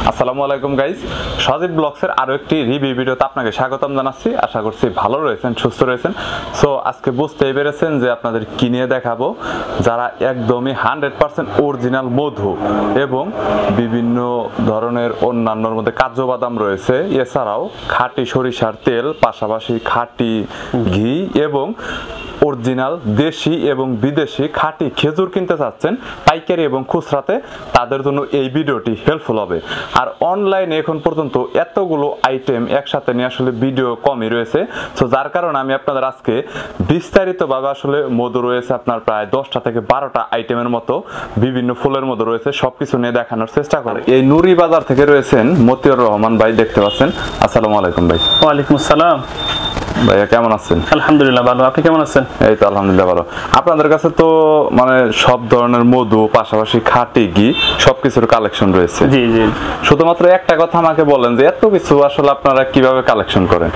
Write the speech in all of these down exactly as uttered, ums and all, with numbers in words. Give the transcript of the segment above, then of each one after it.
আসসালামু আলাইকুম গাইস, সজীব ব্লগসের আরো একটি রিভিউ ভিডিওতে আপনাকে স্বাগতম জানাচ্ছি। আশা করছি ভালো রয়েছেন, সুস্থ রয়েছেন। সো আজকে বুঝতেই পেরেছেন যে আপনাদের কি নিয়ে দেখাবো, যারা একদমই হান্ড্রেড পার্সেন্ট অরিজিনাল মধু এবং বিভিন্ন ধরনের অন্যান্যর মধ্যে কাজু বাদাম রয়েছে, এছাড়াও খাঁটি সরিষার তেল, পাশাপাশি খাঁটি ঘি এবং অরিজিনাল দেশি এবং বিদেশি খাঁটি খেজুর কিনতে চাচ্ছেন পাইকারি এবং খুচরাতে, তাদের জন্য এই ভিডিওটি হেল্পফুল হবে। আর অনলাইনে এখন পর্যন্ত এতগুলো আইটেম একসাথে নিয়ে আসলে ভিডিও কমই রয়েছে, তো যার কারণে আমি আপনাদের আজকে বিস্তারিতভাবে আসলে মধু রয়েছে আপনার প্রায় দশটা থেকে বারোটা আইটেমের মতো, বিভিন্ন ফুলের মধু রয়েছে, সবকিছু নিয়ে দেখানোর চেষ্টা করি। এই নুরি বাজার থেকে রয়েছেন মতিউর রহমান ভাই, দেখতে পাচ্ছেন। আসসালামু আলাইকুম ভাই। ওয়ালাইকুম আসসালাম ভাইয়া, কেমন আছেন? আলহামদুলিল্লাহ ভালো, আপনি কেমন আছেন? এই তো আলহামদুলিল্লাহ ভালো। আপনাদের কাছে তো মানে সব ধরনের মধু, পাশাপাশি খাঁটি ঘি, সবকিছুর কালেকশন রয়েছে। জি জি। শুধুমাত্র একটা কথা আমাকে বলেন যে এত কিছু আসলে আপনারা কিভাবে কালেকশন করেন?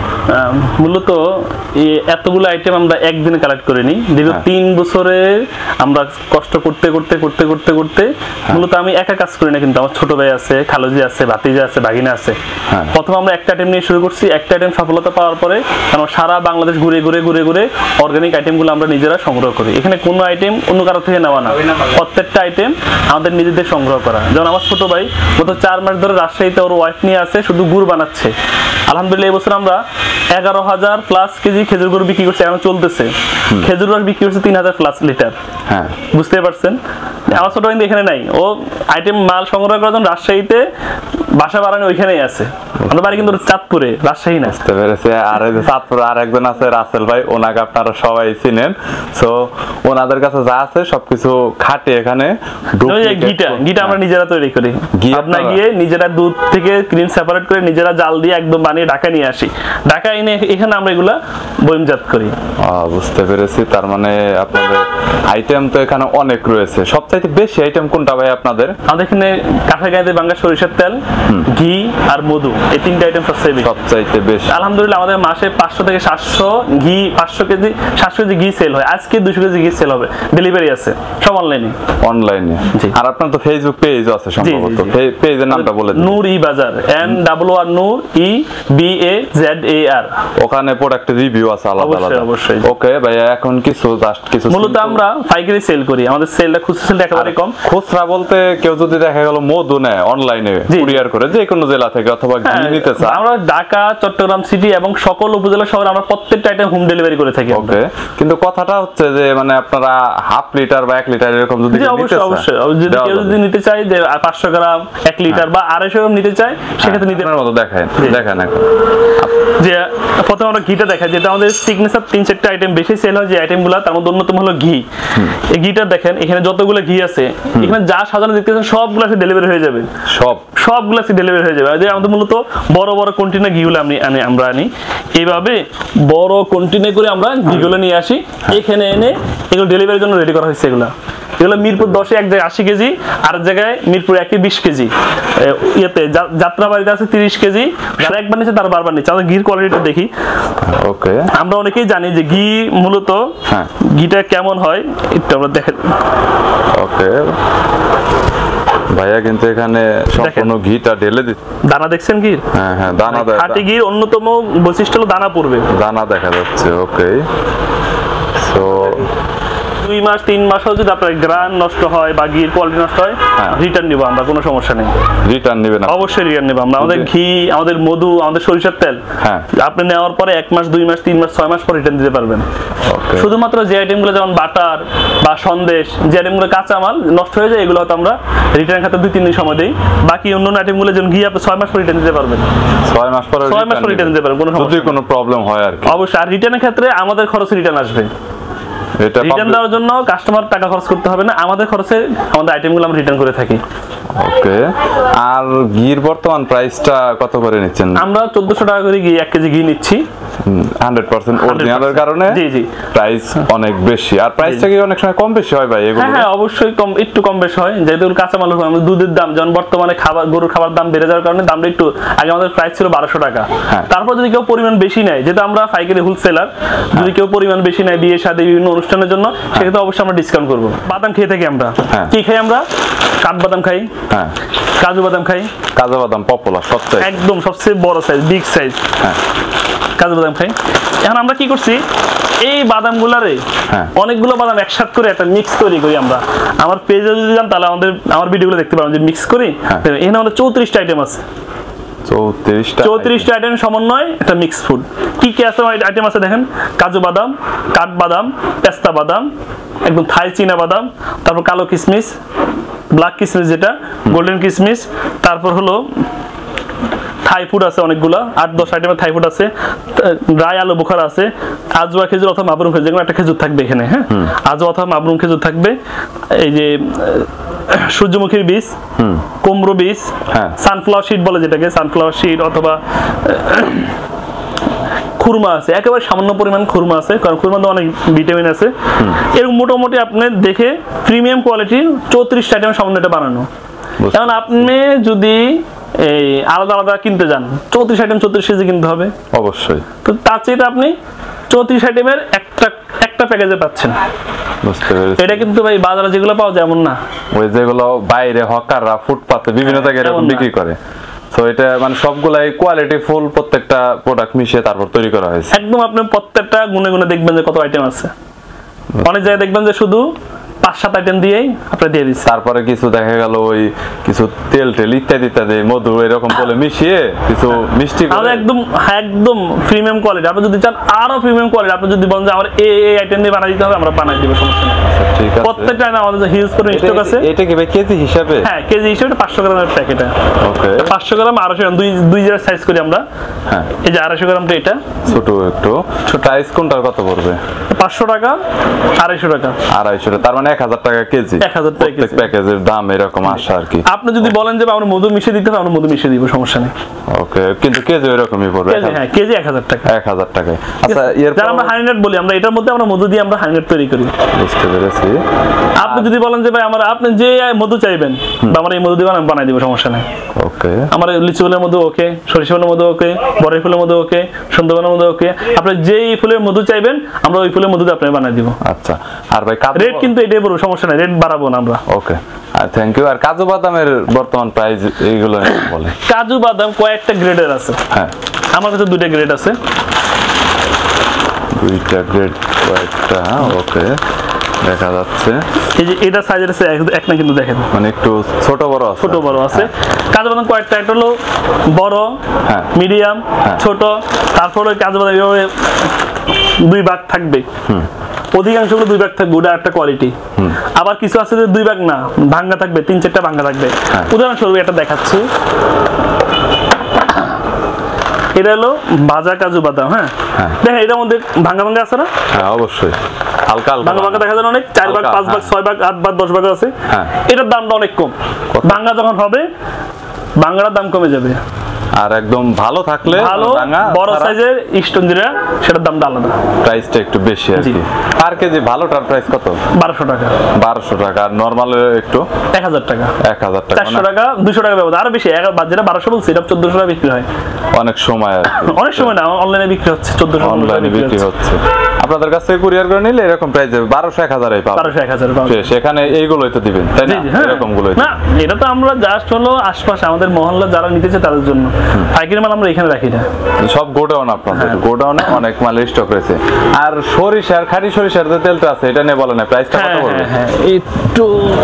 মূলত এই এতগুলো আইটেম আমরা একদিনে কালেক্ট করিনি, দীর্ঘ তিন বছরে আমরা কষ্ট করতে করতে করতে করতে করতে মূলত আমি একা কাজ করি না, কিন্তু আমার ছোট ভাই আছে, খালুজি আছে, ভাতিজা আছে, ভাগিনা আছে। প্রথম আমরা একটা আইটেম নিয়ে শুরু করছি, একটা আইটেম সফলতা পাওয়ার পরে কারণ সারা বাংলাদেশ ঘুরে ঘুরে ঘুরে ঘুরে অর্গানিক আইটেমগুলো আমরা নিজেরা সংগ্রহ করি। এখানে কোনো আইটেম অন্য কারো থেকে নেওয়া না, প্রত্যেকটা আইটেম আমাদের নিজেদের সংগ্রহ করা। যেমন আমার ছোট ভাই গত চার মাস ধরে রাজশাহীতে ওর ওয়াইফ নিয়ে আছে, শুধু গুড় বানাচ্ছে। আলহামদুলিল্লাহ এবছর আমরা এগারো হাজার প্লাস কেজি খেজুর গুড় বিক্রি করছি, এখন চলতেছে। খেজুর রস বিক্রি করছে তিন হাজার প্লাস লিটার। হ্যাঁ, বুঝতে পারছেন। আমার ছোট ভাই এখানে নাই, ও আইটেম মাল সংগ্রহ করার জন্য রাজশাহীতে বাসা বাড়ানো ওইখানেই আছে। আমার বাড়ি কিন্তু চাঁদপুরে, রাজশাহী না। বুঝতে পেরেছি। আর এই যে চাঁদপুরে আর একজন আছে রাসেল ভাই, ওনাকে আপনারা সবাই চিনেন। সো ওনাদের কাছে যা আছে সবকিছু খাঁটি। এখানে ঘিটা ঘিটা আমরা নিজেরা তৈরি করি, ঘি আপনার গিয়ে নিজেরা দুধ থেকে ক্রিম সেপারেট করে নিজেরা জাল দিয়ে একদম বানিয়ে ঢাকা নিয়ে আসি। ঢাকা এনে এখানে আমরা এগুলা বয়মজাত করি। বুঝতে পেরেছি। তার মানে আপনাদের আইটেম তো এখানে অনেক রয়েছে। সবচাইতে বেশি আইটেম কোনটা ভাই আপনাদের? আমাদের এখানে কাঁঠাগাঁইতে বাংলা সরিষার তেল, ঘি আর মধু, এই তিনটা আইটেম সবচেয়ে বেশি সবচাইতে বেশি। আলহামদুলিল্লাহ আমাদের মাসে পাঁচশো থেকে সাতশো ঘি, পাঁচশো কেজি সাতশো কেজি ঘি সেল হয়। আজকে দুশো কেজি ঘি সেল হবে, ডেলিভারি আছে, সব অনলাইনে। অনলাইনে। আর আপনার তো ফেসবুক পেজ আছে সম্ভবত, পেজের নামটা বলে দিন। Noor e Bazar, N double R Noor e B A Z A R. ওখানে প্রোডাক্টের রিভিউ আছে আলাদা আলাদা। অবশ্যই। ওকে ভাইয়া, এখন কিছু জাস্ট কিছু মূলত আমরা পাইকারি সেল করি, আমাদের সেলটা খুচরা সেলটা একেবারে কম। খুচরা বলতে কেউ যদি দেখা গেল মধু নেয় অনলাইনে কুরিয়ার করে যে কোনো জেলা থেকে অথবা ঘি নিতে চায়, আমরা ঢাকা, চট্টগ্রাম সিটি এবং সকল উপজেলা শহরে আমরা প্রত্যেকটা আইটেম হোম ডেলিভারি করে থাকি। ওকে, কিন্তু কথাটা হচ্ছে যে মানে আপনারা হাফ লিটার বা এক লিটার এরকম যদি নিতে চায়, অবশ্যই অবশ্যই যদি কেউ যদি নিতে চায় যে পাঁচশো গ্রাম, এক লিটার বা আড়াইশো গ্রাম নিতে চায়, সেক্ষেত্রে নিতে মতো দেখায় দেখেন। এখন যে প্রথমে আমরা ঘিটা দেখাই, যেটা আমাদের সিগনেচার তিন চারটা আইটেম বেশি সেল হয় যে আইটেমগুলো, তার মধ্যে অন্যতম হলো ঘি। এই ঘিটা দেখেন, এখানে যতগুলো ঘি আছে, এখানে যা সাজানো দেখতেছেন সবগুলো ডেলিভারি হয়ে যাবে, সব সবগুলো ডেলিভারি হয়ে যাবে। আমাদের মূলত বড় বড় কন্টেনার ঘিগুলো আমি আমরা আনি, এইভাবে বড় কন্টেনার করে আমরা ঘিগুলো নিয়ে আসি, এখানে এনে এগুলো ডেলিভারির জন্য রেডি করা হয়েছে। এগুলো এগুলো মিরপুর দশে এক জায়গায় আশি কেজি, আর এক জায়গায় মিরপুর একে বিশ কেজি, ইয়েতে যাত্রাবাড়িতে আছে তিরিশ কেজি। যারা একবার নিচ্ছে তারা বারবার নিচ্ছে। আমাদের ঘির কোয়ালিটিটা দেখি। ওকে, আমরা অনেকেই জানি যে ঘি মূলত ঘিটা কেমন হয়, একটু আমরা দেখেন। ওকে ভাইয়া, কিন্তু এখানে সম্পূর্ণ ঘিটা ঢেলে দিচ্ছে। দানা দেখছেন ঘির? হ্যাঁ হ্যাঁ, দানা। খাঁটি ঘির অন্যতম বৈশিষ্ট্য হলো দানা পড়বে, দানা দেখা যাচ্ছে। ওকে, সো দুই মাস তিন মাসও যদি আপনার গ্রান নষ্ট হয় বা ঘির কোয়ালিটি নষ্ট হয়, রিটার্ন নিব আমরা, কোনো সমস্যা নেই। রিটার্ন নেবেন? অবশ্যই রিটার্ন নেব আমরা। আমাদের ঘি, আমাদের মধু, আমাদের সরিষার তেল আপনি নেওয়ার পরে এক মাস, দুই মাস, তিন মাস, ছয় মাস পর রিটার্ন দিতে পারবেন। শুধুমাত্র যে আইটেমগুলো যেমন বাটার বা সন্দেশ, যে আইটেমগুলো কাঁচামাল নষ্ট হয়ে যায়, এগুলো হয়তো আমরা রিটার্ন খাতে দুই তিন দিন সময় দিই। বাকি অন্যান্য আইটেমগুলো যেমন ঘি আপনি ছয় মাস পর রিটার্ন দিতে পারবেন। ছয় মাস পর ছয় মাস পর রিটার্ন দিতে পারবেন, কোনো সমস্যা যদি কোনো প্রবলেম হয় আর কি। অবশ্যই। আর রিটার্নের ক্ষেত্রে আমাদের খরচে রিটার্ন আসবে। এটা রিটার্ন দেওয়ার জন্য কাস্টমার টাকা খরচ করতে হবে না, আমাদের খরচে আমাদের আইটেমগুলো আমরা রিটার্ন করে থাকি। ওকে, আর ঘির বর্তমান প্রাইসটা কত করে নিচ্ছেন? আমরা চোদ্দশো টাকা করে ঘি এক কেজি ঘি নিচ্ছি। হান্ড্রেড পার্সেন্ট অরিজিনালের কারণে জি জি প্রাইস অনেক বেশি। আর প্রাইসটা কি অনেক সময় কম বেশি হয় ভাই? এগুলো হ্যাঁ অবশ্যই কম, একটু কম বেশি হয়, যেহেতু কাঁচামাল। আমাদের দুধের দাম যেমন বর্তমানে খাবার, গরুর খাবার দাম বেড়ে যাওয়ার কারণে দামটা একটু, আগে আমাদের প্রাইস ছিল বারোশো টাকা। তারপর যদি কেউ পরিমাণ বেশি নেয়, যেহেতু আমরা পাইকারি হোলসেলার, যদি কেউ পরিমাণ বেশি নেয় বিয়ে শাদী বিভিন্ন অনুষ্ঠানের জন্য, সেক্ষেত্রে অবশ্যই আমরা ডিসকাউন্ট করবো। বাদাম খেয়ে থাকি আমরা। কি খাই আমরা? কাঠবাদাম খাই, হ্যাঁ কাজু বাদাম খাই, কাজু বাদাম পপুলার সবচেয়ে একদম সবচেয়ে বড় সাইজ, বিগ সাইজ। হ্যাঁ কাজু বাদাম খাই। এখন আমরা কি করছি, এই বাদামগুলারে হ্যাঁ। অনেকগুলো বাদাম একসাথে করে একটা মিক্স তৈরি করি আমরা। আমার পেজে যদি যান তাহলে আমাদের আমার ভিডিওগুলো দেখতে পাবেন যে মিক্স করি। হ্যাঁ। এখানে আমাদের চৌত্রিশটা আইটেম আছে, চৌত্রিশটা চৌত্রিশটা আইটেম সমন্বয় একটা মিক্স ফুড। কি কি আছে আইটেম আছে দেখেন, কাজু বাদাম, কাঠ বাদাম, পেস্তা বাদাম, একদম থাই চীনা বাদাম, তারপর কালো কিশমিশ, ব্ল্যাক কিশমিশ যেটা, গোল্ডেন কিশমিশ, তারপর হলো থাই ফুড আছে অনেকগুলো, আট দশ আইটেমের থাই ফুড আছে, ড্রাই আলু বোখারা আছে, আজওয়া খেজুর অথবা মাবরুম খেজুর, যেকোনো একটা খেজুর থাকবে এখানে। হ্যাঁ, আজওয়া অথবা মাবরুম খেজুর থাকবে। এই যে সূর্যমুখীর বীজ, কুমড়ো বীজ, সানফ্লাওয়ার সিড বলে যেটাকে, সানফ্লাওয়ার সিড অথবা খুরমা আছে, একেবারে সামান্য পরিমাণ খুরমা আছে, কারণ খুরমাতে অনেক ভিটামিন আছে। এরকম মোটামুটি আপনি দেখে প্রিমিয়াম কোয়ালিটির চৌত্রিশটা আইটেমের সমন্বয় এটা বানানো। এখন আপনি যদি এই আলাদা আলাদা কিনতে যান, চৌত্রিশ আইটেম চৌত্রিশ কেজি কিনতে হবে অবশ্যই। তো তার চেয়ে আপনি চৌত্রিশ আইটেমের একটা একটা প্যাকেজে পাচ্ছেন। বুঝতে পেরেছি। এটা কিন্তু ভাই বাজারে যেগুলো পাওয়া যায় এমন না, ওই যেগুলো বাইরে হকাররা ফুটপাতে বিভিন্ন জায়গায় এরকম বিক্রি করে। তো এটা মানে সবগুলাই কোয়ালিটি ফুল, প্রত্যেকটা প্রোডাক্ট মিশিয়ে তারপর তৈরি করা হয়েছে। একদম আপনি প্রত্যেকটা গুনে গুনে দেখবেন যে কত আইটেম আছে। অনেক জায়গায় দেখবেন যে শুধু পাঁচ সাত আইটেম দিয়েই আপনারা দিয়ে দিচ্ছেন। তারপরে কিছু দেখা গেল ওই কিছু তেল টেল ইত্যাদি ইত্যাদি মধু এরকম বলে মিশিয়ে কিছু মিষ্টি করে একদম একদম প্রিমিয়াম কোয়ালিটি। আপনি যদি চান আরো প্রিমিয়াম কোয়ালিটি, আপনি যদি বলেন যে আমার এই এই আইটেম দিয়ে বানাই দিতে হবে, আমরা বানাই দিব, সমস্যা নেই। ঠিক আছে। প্রত্যেকটা আমাদের হিউজ করে স্টক আছে। এটা কি ভাই কেজি হিসাবে? হ্যাঁ, কেজি হিসাবে পাঁচশো গ্রামের প্যাকেট। ওকে, পাঁচশো গ্রাম আড়াইশো গ্রাম, দুই দুই জায়গায় সাইজ করি আমরা। হ্যাঁ, এই যে আড়াইশো গ্রামটা এটা ছোট একটু। প্রাইস কোনটার কত পড়বে? পাঁচশো টাকা, আড়াইশো টাকা। আড়াইশো টাকা, তার মানে এক হাজার টাকা কেজি। এক হাজার টাকা কেজি প্যাকেজের দাম এরকম আসে আর কি। আপনি যদি বলেন যে আমরা মধু মিশিয়ে দিতে হবে, আমরা মধু মিশিয়ে দিব, সমস্যা নেই। ওকে, কিন্তু কেজি এরকমই পড়বে। হ্যাঁ, কেজি এক হাজার টাকা। এক হাজার টাকায়। আচ্ছা, এর যারা আমরা হানিনাট বলি, আমরা এটার মধ্যে আমরা মধু দিয়ে আমরা হানিনাট তৈরি করি। বুঝতে পেরেছি। আপনি যদি বলেন যে ভাই আমার আপনি যে মধু চাইবেন বা আমরা এই মধু দিয়ে আমি বানাই দিব, সমস্যা নেই। ওকে, আমার লিচু ফুলের মধু ওকে, সরিষা ফুলের মধু ওকে, বড়ই ফুলের মধু ওকে, সুন্দরবনের মধু ওকে। আপনি যেই ফুলের মধু চাইবেন আমরা ওই ফুলের মধু দিয়ে আপনাকে বানাই দিব। আচ্ছা, আর ভাই রেট কিন্তু এটাই বলবো, সমস্যা নাই, রেট বাড়াবো না আমরা। ওকে, আর থ্যাংক ইউ। আর কাজু বাদামের বর্তমান প্রাইস এইগুলো বলে। কাজু বাদাম কয়েকটা গ্রেডের আছে। হ্যাঁ, আমার কাছে দুইটা গ্রেড আছে। দুইটা গ্রেড কয়েকটা। ওকে, দেখা যাচ্ছে। এই যে এটা সাইজের আছে এক না, কিন্তু দেখেন মানে একটু ছোট বড় আছে। ছোট বড় আছে। কাজু বাদাম কয়েকটা, একটা হলো বড়, হ্যাঁ, মিডিয়াম, ছোট। তারপরে কাজু বাদাম এভাবে দুই ভাগ থাকবে। হুম, অধিকাংশগুলো দুই ভাগ থাকবে, ওটা একটা কোয়ালিটি। আবার কিছু আছে যে দুই ভাগ না, ভাঙ্গা থাকবে, তিন চারটা ভাঙ্গা থাকবে। উদাহরণস্বরূপ এটা দেখাচ্ছি, এটা হলো ভাজা কাজু বাদাম। হ্যাঁ, দেখেন এটার মধ্যে ভাঙ্গা ভাঙ্গা আছে না? হ্যাঁ, অবশ্যই হালকা হালকা ভাঙ্গা ভাঙ্গা দেখা যায় অনেক, চার ভাগ, পাঁচ ভাগ, ছয় ভাগ, আট ভাগ, দশ ভাগ আছে। এটার দামটা অনেক কম। ভাঙ্গা যখন হবে, ভাঙ্গার দাম কমে যাবে। আর একদম ভালো থাকলে ভালো বড় সাইজের স্টোন যেটা, সেটার দামটা আলাদা, প্রাইসটা একটু বেশি আর কি। আর কেজি ভালোটার প্রাইস কত? বারোশো টাকা। বারোশো টাকা। আর নরমাল একটু এক হাজার টাকা। এক হাজার টাকা, চারশো টাকা, দুইশো টাকা ব্যবধান। আরো বেশি, যেটা বারোশো বলছি এটা চোদ্দশো টাকা বিক্রি হয় অনেক সময়। অনেক সময় না, অনলাইনে বিক্রি হচ্ছে চোদ্দশো, অনলাইনে বিক্রি হচ্ছে। আপনাদের কাছ থেকে কুরিয়ার করে নিলে এরকম প্রাইস যাবে বারোশো এক হাজারই পাবেন। বারোশো এক হাজার পাবেন। সেখানে এইগুলোই তো দিবেন, তাই না? এরকম গুলোই না, এটা তো আমরা জাস্ট হলো আশপাশে আমাদের মহল্লা যারা নিতেছে তাদের জন্য। পাইকারি মাল আমরা এখানে রাখি না, সব গোডাউন আপনাদের। গোডাউনে অনেক মাল স্টক রয়েছে। আর সরিষার, খাঁটি সরিষার যে তেলটা আছে এটা নিয়ে বলেন, প্রাইসটা কত বলবেন? একটু,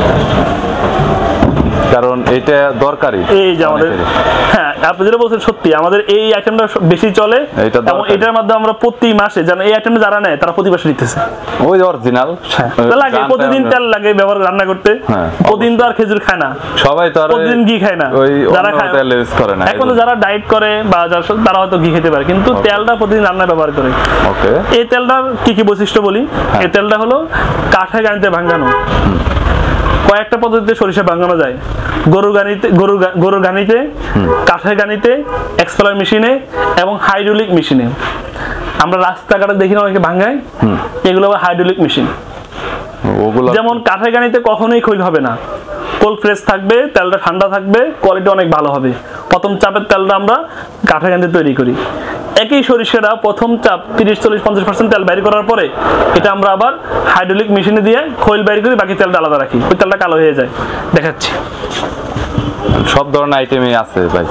কারণ এটা দরকারি। এই যে আমাদের, হ্যাঁ আপনি যেটা বলছেন সত্যি, আমাদের এই আইটেমটা বেশি চলে এবং এটার মাধ্যমে আমরা প্রতি মাসে, জানেন এই আইটেমটা যারা নেয় তারা প্রতি মাসে নিতেছে। ওই অরিজিনাল লাগে, প্রতিদিন তেল লাগে ব্যবহার রান্না করতে। প্রতিদিন তো আর খেজুর খায় না সবাই, তো আর প্রতিদিন ঘি খায় না। যারা খায় তেল ইউজ করে না, এখন যারা ডায়েট করে বা তারা হয়তো ঘি খেতে পারে, কিন্তু তেলটা প্রতিদিন রান্না ব্যবহার করে। ওকে, এই তেলটার কি কি বৈশিষ্ট্য বলি। এই তেলটা হলো কাঠে গানিতে ভাঙানো। কয়েকটা পদ্ধতিতে সরিষা ভাঙানো যায়, গরুর গানিতে, গরুর গরুর গানিতে, কাঠের গানিতে, এক্সপেলার মেশিনে এবং হাইড্রোলিক মেশিনে। আমরা রাস্তাঘাটে দেখি না অনেকে ভাঙায়, এগুলো আবার হাইড্রোলিক মেশিন। যেমন কাঠের গানিতে কখনোই ক্ষয় হবে না, কোল্ড ফ্রেশ থাকবে, তেলটা ঠান্ডা থাকবে, কোয়ালিটি অনেক ভালো হবে। প্রথম চাপের তেলটা আমরা কাঠের গানিতে তৈরি করি। একই সরিষাটা প্রথম চাপ তিরিশ চল্লিশ পঞ্চাশ পার্সেন্ট তেল বাইর করার পরে এটা আমরা আবার হাইড্রোলিক মেশিনে দিয়ে খৈল বাইর করি, বাকি তেলটা আলাদা রাখি, ওই তেলটা কালো হয়ে যায়। দেখাচ্ছি, সব ধরনের আইটেমই আছে ভাই।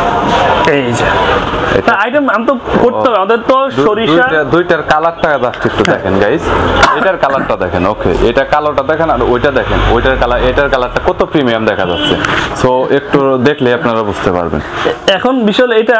এই যে এটা আইটেম আম তো করতে হবে, আমাদের তো সরিষা দুইটার কালারটা জাস্ট একটু দেখেন গাইস, এটার কালারটা দেখেন, ওকে এটা কালোটা দেখেন আর ওইটা দেখেন, ওইটার কালার এটার কালারটা কত প্রিমিয়াম দেখা যাচ্ছে। সো একটু দেখলে আপনারা বুঝতে পারবেন। এখন বিষয় এটা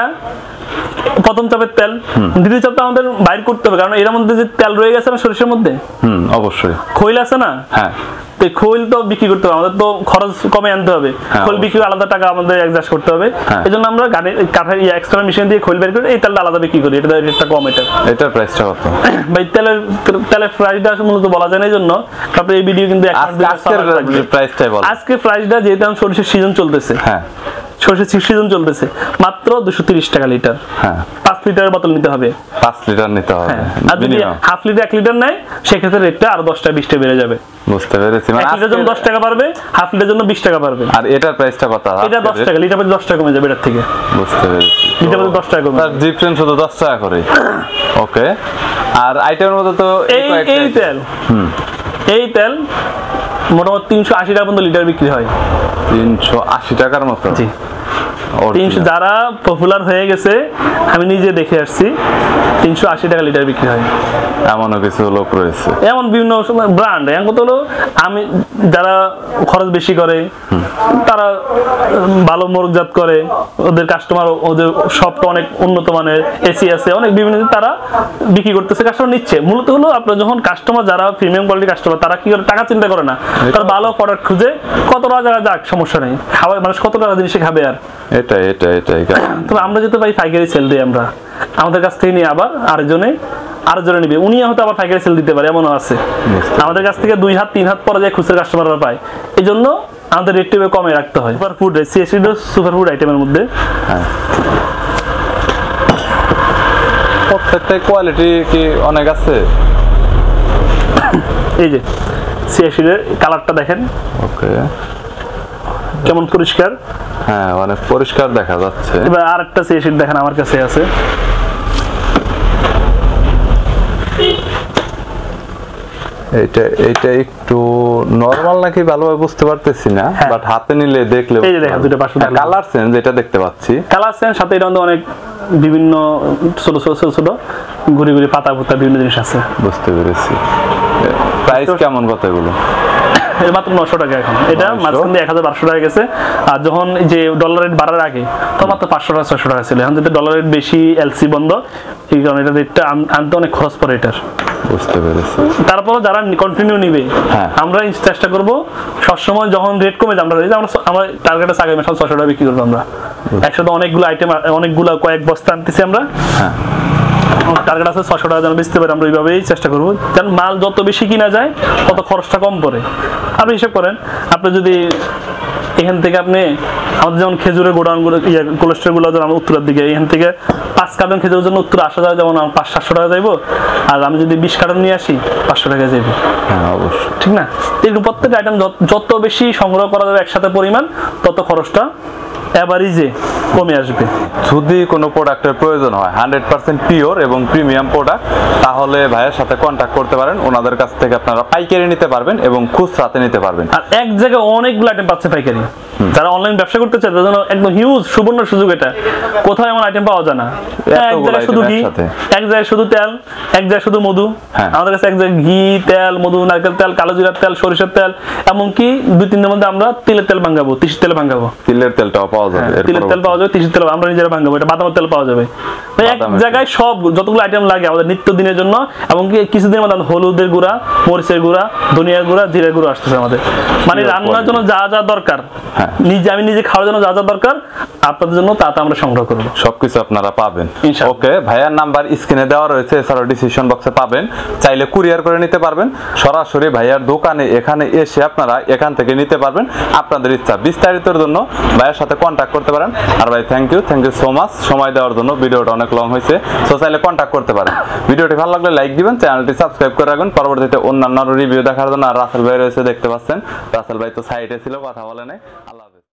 প্রথম চাপের তেল, দ্বিতীয় চাপটা আমাদের বাইর করতে হবে, কারণ এর মধ্যে যে তেল রয়ে গেছে না সরিষার মধ্যে, হুম অবশ্যই খৈল আছে না, হ্যাঁ খৈল তো বিক্রি করতে হবে, আমাদের তো খরচ কমে আনতে হবে, খৈল বিক্রি আলাদা টাকা আমাদের অ্যাডজাস্ট করতে হবে, এই জন্য আমরা কাঠের এক্সট্রা মেশিন দিয়ে খৈল বের করে এই তেলটা আলাদা বিক্রি করি, এটা রেটটা কম। এটা এটার প্রাইসটা কত ভাই? তেলের তেলের প্রাইসটা মূলত বলা যায় না, এই জন্য তারপরে এই ভিডিও কিন্তু আজকের প্রাইসটাই বল। আজকে প্রাইসটা যেহেতু এখন সরিষার সিজন চলতেছে, হ্যাঁ সরিষার সিজন চলতেছে, মাত্র দুশো তিরিশ টাকা লিটার, হ্যাঁ পাঁচ লিটারের বোতল নিতে হবে, পাঁচ লিটার নিতে হবে, আর যদি হাফ লিটার এক লিটার নেয় সেক্ষেত্রে রেটটা আরো দশ টাকা বিশ টাকা বেড়ে যাবে। বুঝতে পেরেছি, মানে এক লিটারের জন্য দশ টাকা পারবে, হাফ লিটারের জন্য বিশ টাকা পারবে। আর এটার প্রাইসটা কত? এটা দশ টাকা লিটার, প্রতি দশ টাকা কমে যাবে এটার থেকে। বুঝতে পেরেছি, লিটার প্রতি দশ টাকা কমে, তার ডিফারেন্স শুধু দশ টাকা করে। ওকে, আর আইটেমের মধ্যে তো এই এই তেল, হুম এই তেল মোটামুটি তিনশো আশি টাকা পর্যন্ত লিটার বিক্রি হয়। তিনশো আশি টাকার মতো? জি, তিনশো যারা পপুলার হয়ে গেছে আমি নিজে দেখে আসছি, তিনশো আশি টাকা লিটার বিক্রি হয়। এমনও কিছু লোক রয়েছে, এমন বিভিন্ন ব্র্যান্ড, এখন কত হলো আমি যারা খরচ বেশি করে, তারা ভালো মোরগজাত করে, ওদের কাস্টমার ওদের সবটা অনেক উন্নত মানের এসি আছে, অনেক বিভিন্ন তারা বিক্রি করতেছে, কাস্টমার নিচ্ছে। মূলত হলো আপনার যখন কাস্টমার যারা প্রিমিয়াম কোয়ালিটি কাস্টমার, তারা কি করে টাকা চিন্তা করে না, তার ভালো প্রোডাক্ট খুঁজে কত টাকা জায়গা যাক সমস্যা নেই, খাওয়া মানুষ কত টাকা জিনিসে খাবে। আর এটা এটা এটাই তবে আমরা যেতে পাই পাইকারি সেল দিই, আমরা আমাদের কাছ থেকে নিয়ে আবার আরেকজনে আরেকজনে নিবে, উনি হয়তো আবার পাইকারি সেল দিতে পারে, এমনও আছে। আমাদের কাছ থেকে দুই হাত তিন হাত পরে যায় খুচরা কাস্টমাররা পায়, এই জন্য আমাদের রেটটা কমে রাখতে হয়। Super food CAC super food আইটেমের মধ্যে প্রত্যেকটা কোয়ালিটি কি অনেক আছে। এই যে সিএসি এর কালারটা দেখেন, ওকে কেমন পরিষ্কার, হ্যাঁ অনেক পরিষ্কার দেখা যাচ্ছে। এবার আরেকটা সিএসি দেখেন আমার কাছে আছে, এইটা এইটা একটু নরমাল নাকি ভালোভাবে বুঝতে পারতেছি না, বাট হাতে নিলে দেখলে এই যে দেখেন দুটো পাশে কালার চেঞ্জ, এটা দেখতে পাচ্ছি কালার চেঞ্জ, সাথে এটা অনেক বিভিন্ন ছোট ছোট ছোট ছোট ঘুরি ঘুরি পাতা পুতা বিভিন্ন জিনিস আছে। বুঝতে পেরেছি। প্রাইস কেমন কত এগুলো? মাত্র নশো টাকা এখন, এটা মাঝখান দিয়ে এক হাজার বারোশো টাকা গেছে, আর যখন যে ডলার রেট বাড়ার আগে তো মাত্র পাঁচশো টাকা ছয়শো টাকা ছিল, এখন যেটা ডলার রেট বেশি এলসি বন্ধ, এই কারণে এটা রেটটা আনতে অনেক খরচ পড়ে এটার। বুঝতে পেরেছি। তারপর যারা কন্টিনিউ নিবে, আমরা চেষ্টা করব সবসময় যখন রেট কমে যায়, আমরা আমরা টার্গেটে আগে মেশাল ছশো টাকা বিক্রি করবো, আমরা একসাথে অনেকগুলো আইটেম অনেকগুলো কয়েক বস্তা আনতেছি আমরা, হ্যাঁ টার্গেট আছে ছশো টাকা যেন বেচতে পারি, আমরা ওইভাবেই চেষ্টা করবো, যেন মাল যত বেশি কিনা যায় তত খরচটা কম পড়ে। আপনি হিসাব করেন, আপনি যদি এখান থেকে আপনি আমাদের যেমন খেজুরের গোডাউনগুলো ইয়ে কোলেস্ট্রলগুলো যেমন উত্তরের দিকে, এখান থেকে পাঁচ কার্টন খেজুরের জন্য উত্তরে আসা যায় যেমন পাঁচ সাতশো টাকা যাইবো, আর আমি যদি বিশ কার্টন নিয়ে আসি পাঁচশো টাকা যাইবো। হ্যাঁ অবশ্যই, ঠিক না? এরকম প্রত্যেকটা আইটেম যত বেশি সংগ্রহ করা যাবে একসাথে পরিমাণ, তত খরচটা এভারেজে কমে আসবে। যদি কোনো প্রোডাক্টের প্রয়োজন হয় হান্ড্রেড পার্সেন্ট পিওর এবং প্রিমিয়াম প্রোডাক্ট, তাহলে ভাইয়ের সাথে কন্ট্যাক্ট করতে পারেন, ওনাদের কাছ থেকে আপনারা পাইকারি নিতে পারবেন এবং খুচরাতে নিতে পারবেন। আর এক জায়গায় অনেকগুলো আইটেম পাচ্ছে পাইকারি, যারা অনলাইন ব্যবসা করতে চায় তাদের জন্য একদম হিউজ সুবর্ণ সুযোগ এটা, কোথাও এমন আইটেম পাওয়া যায় না। এক জায়গায় শুধু ঘি, এক জায়গায় শুধু তেল, এক জায়গায় শুধু মধু, আমাদের কাছে এক জায়গায় ঘি তেল মধু নারকেল তেল কালো জিরার তেল সরিষার তেল, এমনকি দুই তিন দিনের মধ্যে আমরা তিলের তেল ভাঙাবো, তিসির তেল ভাঙাবো, তিলের তেলটাও পাওয়া যাবে, তিলের তেল পাওয়া যাবে, তিসির তেল আমরা নিজেরা ভাঙাবো, এটা বাদামের তেল পাওয়া যাবে। এক জায়গায় সব যতগুলো আইটেম লাগে আমাদের নিত্য দিনের জন্য, এমনকি কিছুদিনের মধ্যে হলুদের গুঁড়া, মরিচের গুঁড়া, ধনিয়ার গুঁড়া, জিরার গুঁড়া আসতেছে আমাদের, মানে রান্নার জন্য যা যা দরকার, নিজে আমি নিজে খাওয়ার জন্য যা যা দরকার আপনাদের জন্য তা আমরা সংগ্রহ করব, সবকিছু আপনারা পাবেন। ওকে, ভাইয়ার নাম্বার স্ক্রিনে দেওয়া রয়েছে, এছাড়াও ডিসক্রিপশন বক্সে পাবেন, চাইলে কুরিয়ার করে নিতে পারবেন, সরাসরি ভাইয়ার দোকানে এখানে এসে আপনারা এখান থেকে নিতে পারবেন আপনাদের ইচ্ছা। বিস্তারিতের জন্য ভাইয়ার সাথে কন্ট্যাক্ট করতে পারেন। আর ভাই thank you thank you so much সময় দেওয়ার জন্য, ভিডিওটা অনেক লং হয়েছে, সো চাইলে কন্ট্যাক্ট করতে পারেন। ভিডিওটি ভালো লাগলে লাইক দিবেন, চ্যানেলটি সাবস্ক্রাইব করে রাখবেন পরবর্তীতে অন্যান্য রিভিউ দেখার জন্য। আর রাসেল ভাই রয়েছে দেখতে পাচ্ছেন, রাসেল ভাই তো সাইডে ছিল কথা বলে নাই।